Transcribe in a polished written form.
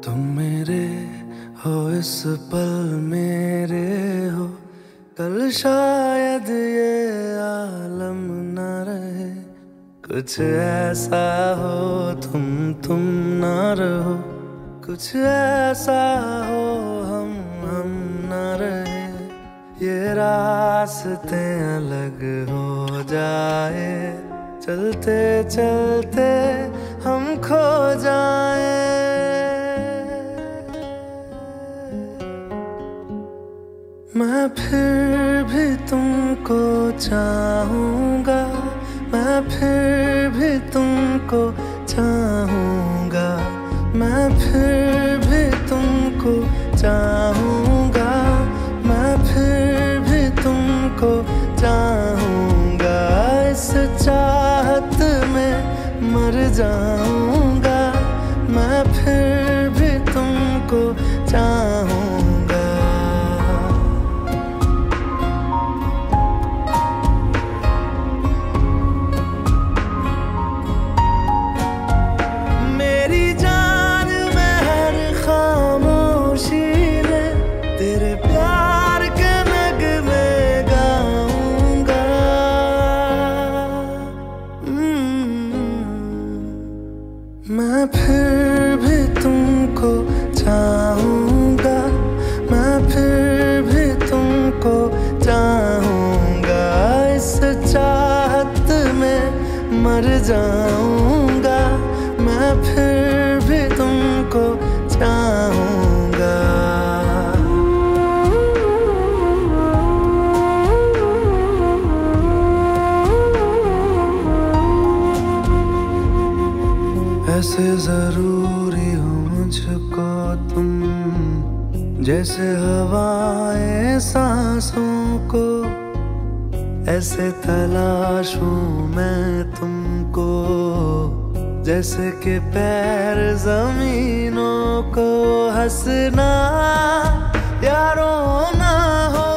तुम मेरे हो इस पल मेरे हो, कल शायद ये आलम न रहे। कुछ ऐसा हो तुम ना रहो, कुछ ऐसा हो हम ना रहे। ये रास्ते अलग हो जाए, चलते चलते हम खो जाए। मैं फिर भी तुमको चाहूँगा, मैं फिर भी तुमको चाहूँगा, मैं फिर भी तुमको चाहूँगा, मैं फिर भी तुमको चाहूँगा। इस चाहत में मर जाऊँगा, मैं फिर भी तुमको चाहूँगा। मैं फिर भी तुमको चाहूँगा, मैं फिर भी तुमको चाहूँगा। इस चाहत में मर जाऊँगा, मैं फिर भी तुमको चाहूँगा। ऐसे जरूरी हो मुझको तुम, जैसे हवाएं सांसों को। ऐसे तलाशूं मैं तुमको, जैसे कि पैर जमीनों को। हंसना या रोना हो